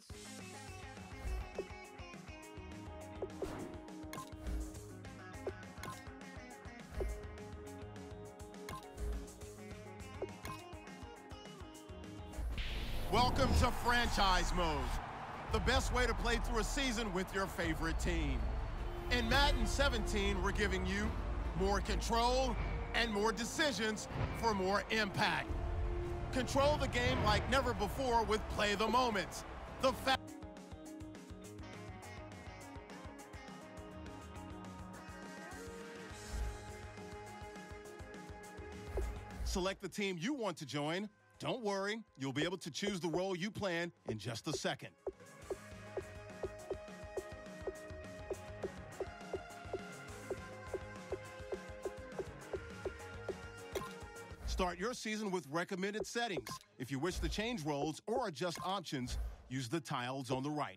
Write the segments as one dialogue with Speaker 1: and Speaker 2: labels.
Speaker 1: Welcome to Franchise Mode, the best way to play through a season with your favorite team. In Madden 17, we're giving you more control and more decisions for more impact. Control the game like never before with Play the Moments. Select the team you want to join. Don't worry, you'll be able to choose the role you plan in just a second. Start your season with recommended settings. If you wish to change roles or adjust options, use the tiles on the right.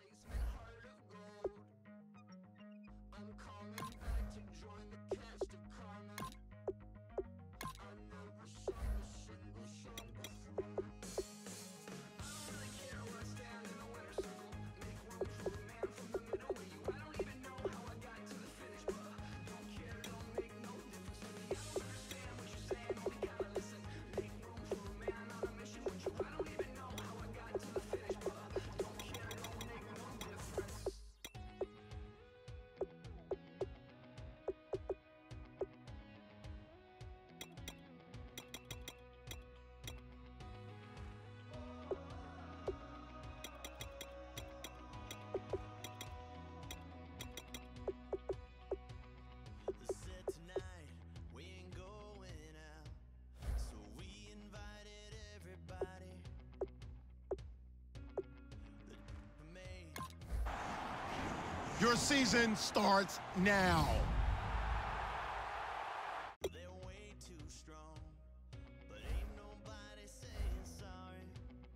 Speaker 1: Your season starts now.
Speaker 2: They're way too strong, but ain't nobody saying sorry.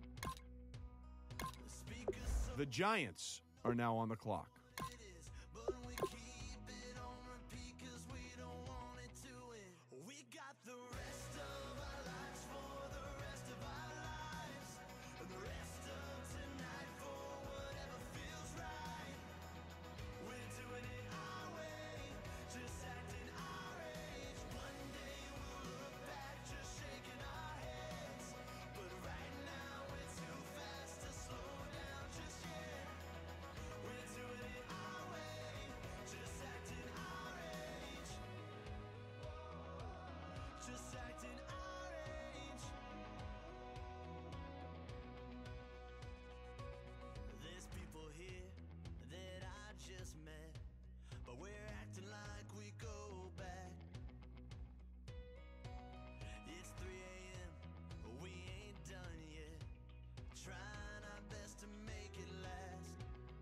Speaker 3: The Giants are now on the clock.
Speaker 2: But we keep it on repeat 'cause we don't want it to end. We got the rest of our lives for the rest of our lives, and the rest of tonight for whatever feels right. We're doing it our way, just acting our age. One day we'll look back, just shaking our heads. But right now we're too fast to slow down just yet. We're doing it our way, just acting our age. Just acting our age. There's people here that I just met, but we're acting like we go back. It's 3 a.m., we ain't done yet, trying our best to make it last.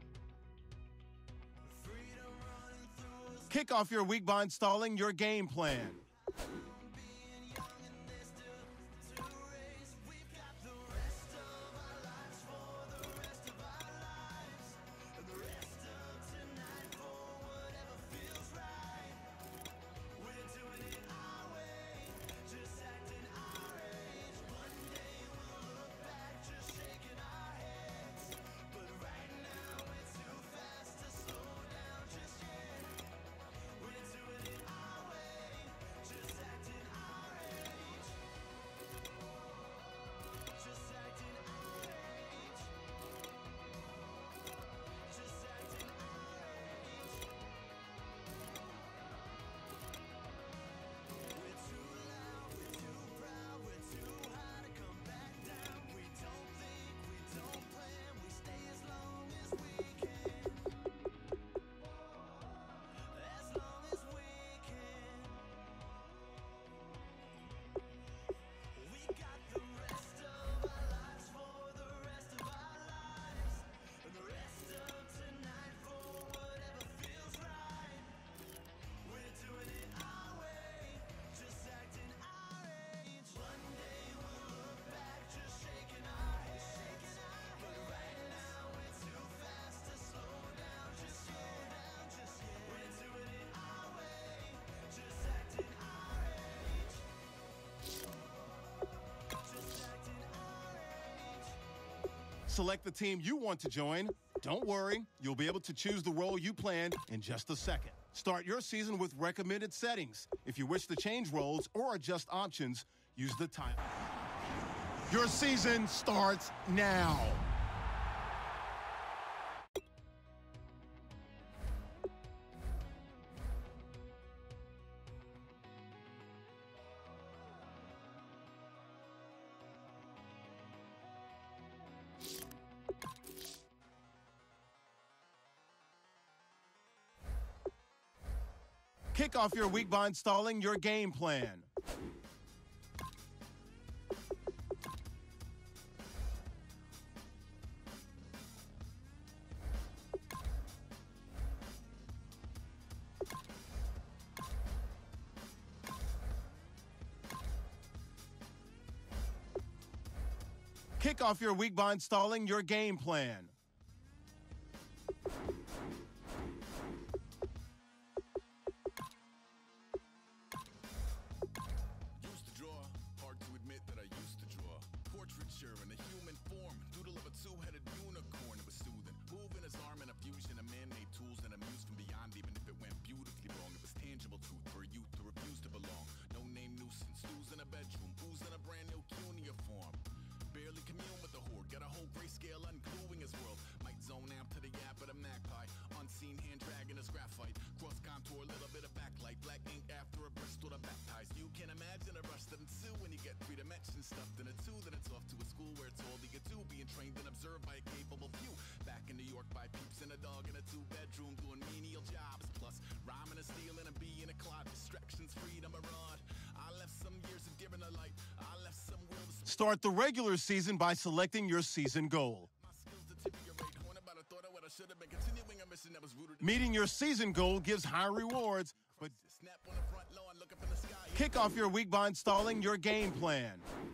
Speaker 2: Freedom running through us.
Speaker 1: Kick off your week by installing your game plan.
Speaker 2: Being young and there's still to race. We've got the rest of our lives for the rest of our lives, and the rest of tonight for whatever feels right. We're doing it our way, just acting our age. One day we'll look back, just shaking our heads. But right now we're too fast to slow down just yet. We're doing it our way,
Speaker 1: Select the team you want to join. Don't worry, you'll be able to choose the role you planned in just a second. Start your season with recommended settings. If you wish to change roles or adjust options, use the time. Your season starts now. Kick off your week by installing your game plan. Kick off your week by installing your game plan. Start the regular season by selecting your season goal. Meeting your season goal gives high rewards, but kick off your week by installing your game plan.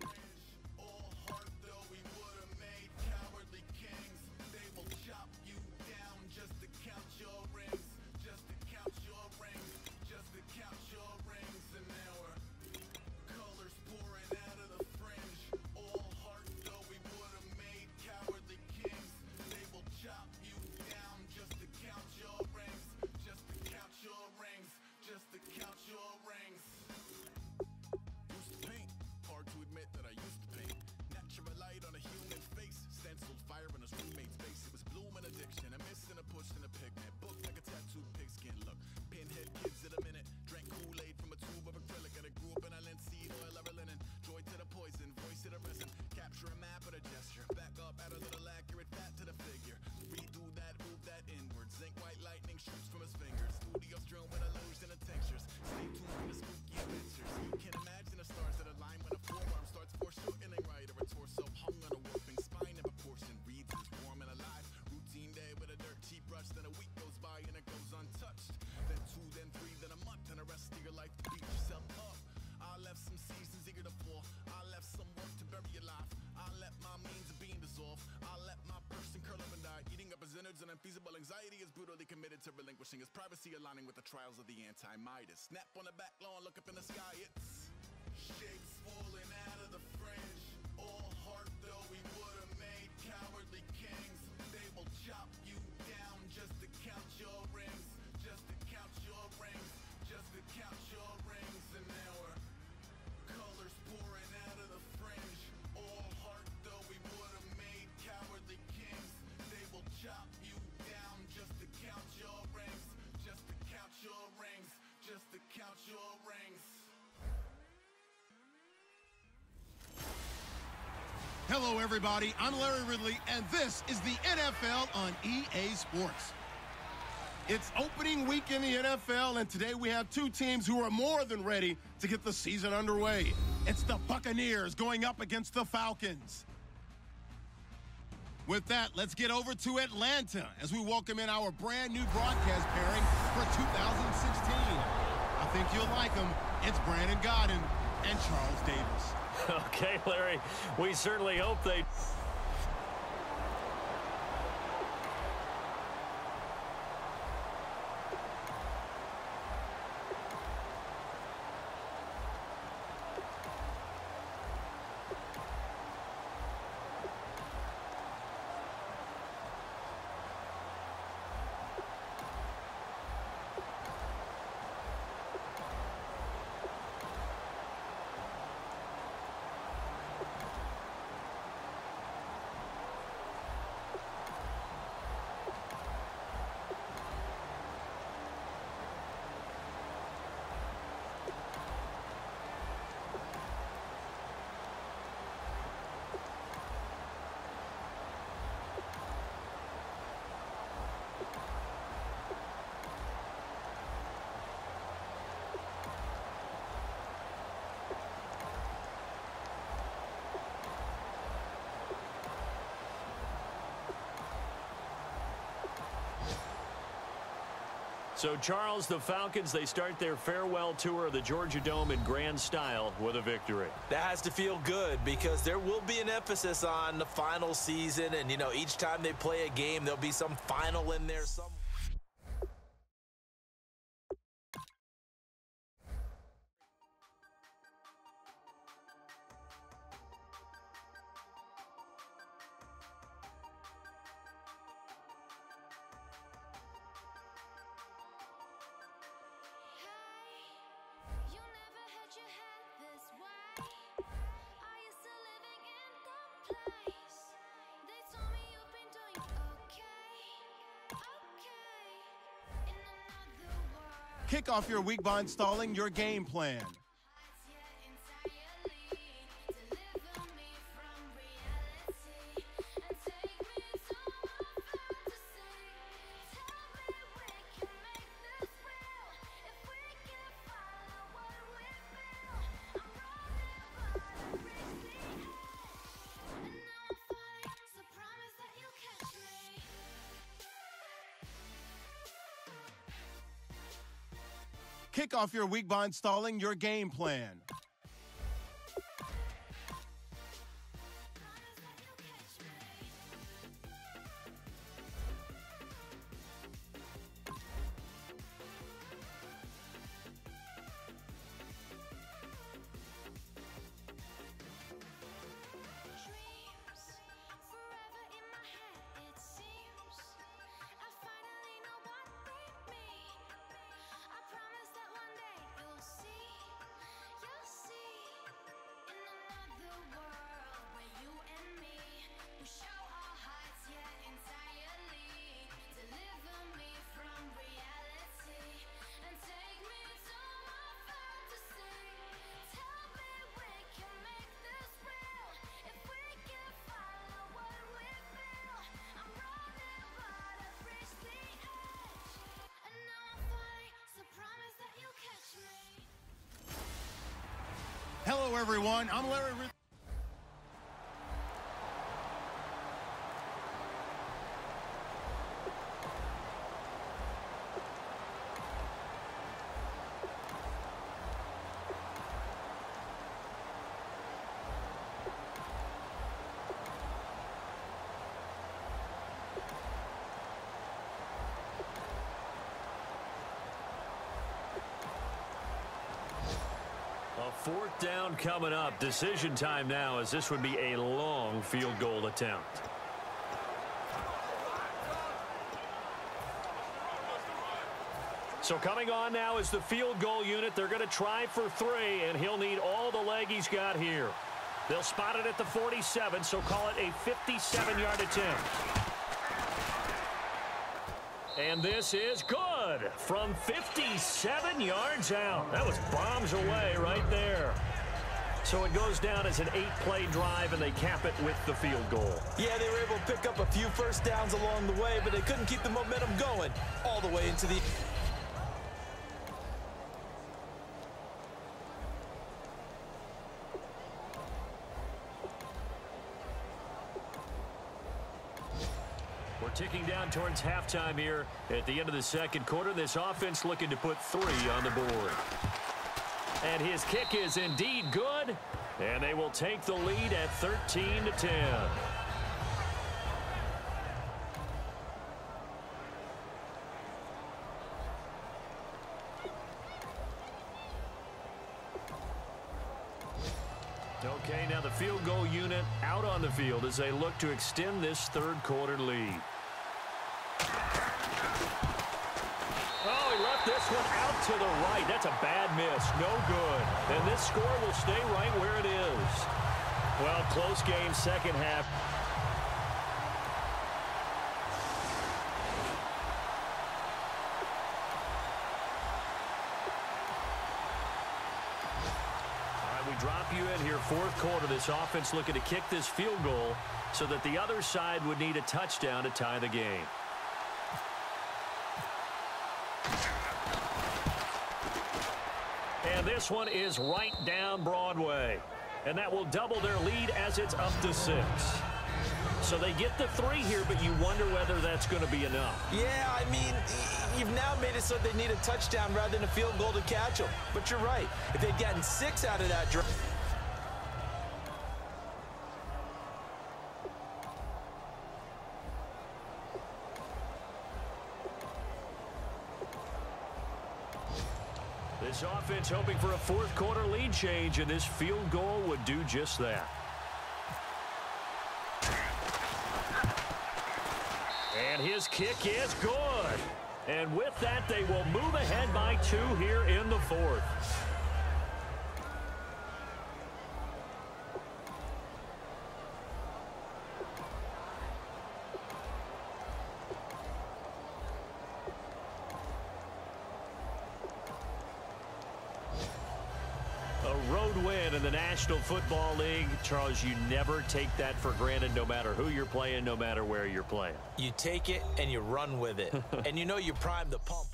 Speaker 4: Unfeasible anxiety is brutally committed to relinquishing his privacy, aligning with the trials of the anti-Midas. Snap on the back lawn, look up in the sky, it's shapes falling out of the fringe. All heart though we would have made cowardly kings. They will chop you down just to count your rings, just to count your rings, just to count your rings. And now we're colors pouring out of the fringe. All heart though we would have made cowardly kings. They will chop you down just to count your rings, just to count your rings, just to count your rings.
Speaker 1: Hello, everybody. I'm Larry Ridley, and this is the NFL on EA Sports. It's opening week in the NFL, and today we have two teams who are more than ready to get the season underway. It's the Buccaneers going up against the Falcons. With that, let's get over to Atlanta as we welcome in our brand new broadcast pairing for 2016. I think you'll like them. It's Brandon Godden and Charles Davis.
Speaker 5: Okay, Larry, we certainly hope they... So, Charles, the Falcons, they start their farewell tour of the Georgia Dome in grand style with a victory.
Speaker 6: That has to feel good because there will be an emphasis on the final season. And, you know, each time they play a game, there'll be some final in there somewhere.
Speaker 1: Kick off your week by installing your game plan. Kick off your week by installing your game plan. Hello, everyone. I'm Larry.
Speaker 5: Fourth down coming up. Decision time now, as this would be a long field goal attempt. So coming on now is the field goal unit. They're going to try for 3, and he'll need all the leg he's got here. They'll spot it at the 47, so call it a 57-yard attempt. And this is good from 57 yards out. That was bombs away right there. So it goes down as an 8-play drive, and they cap it with the field goal.
Speaker 6: Yeah, they were able to pick up a few first downs along the way, but they couldn't keep the momentum going all the way into the...
Speaker 5: We're ticking down towards halftime here at the end of the second quarter. This offense looking to put 3 on the board. And his kick is indeed good, and they will take the lead at 13-10. Okay, now the field goal unit out on the field as they look to extend this third quarter lead. Oh, he left this one out to the right. That's a bad miss. No good. And this score will stay right where it is. Well, close game, second half. We drop you in here, fourth quarter. This offense looking to kick this field goal so that the other side would need a touchdown to tie the game. And this one is right down Broadway. And that will double their lead as it's up to 6. So they get the 3 here, but you wonder whether that's going to be enough.
Speaker 6: Yeah, I mean, you've now made it so they need a touchdown rather than a field goal to catch them. But you're right. If they'd gotten 6 out of that drive.
Speaker 5: This offense hoping for a fourth-quarter lead change, and this field goal would do just that. And his kick is good. And with that, they will move ahead by 2 here in the 4th. Road win in the National Football League. Charles, you never take that for granted no matter who you're playing, no matter where you're playing.
Speaker 6: You take it and you run with it. And you know you prime the pump.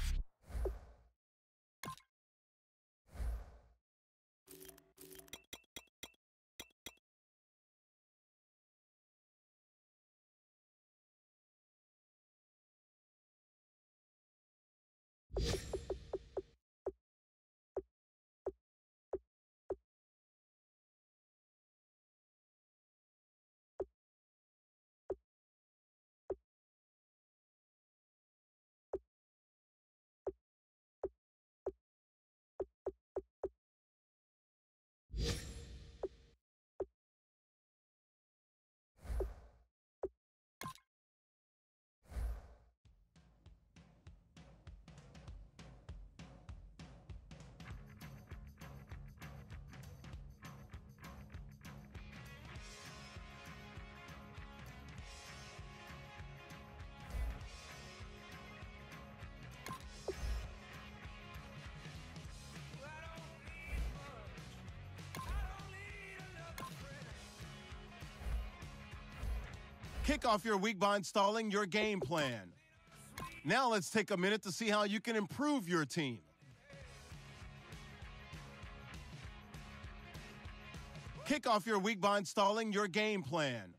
Speaker 1: Kick off your week by installing your game plan. Now let's take a minute to see how you can improve your team. Kick off your week by installing your game plan.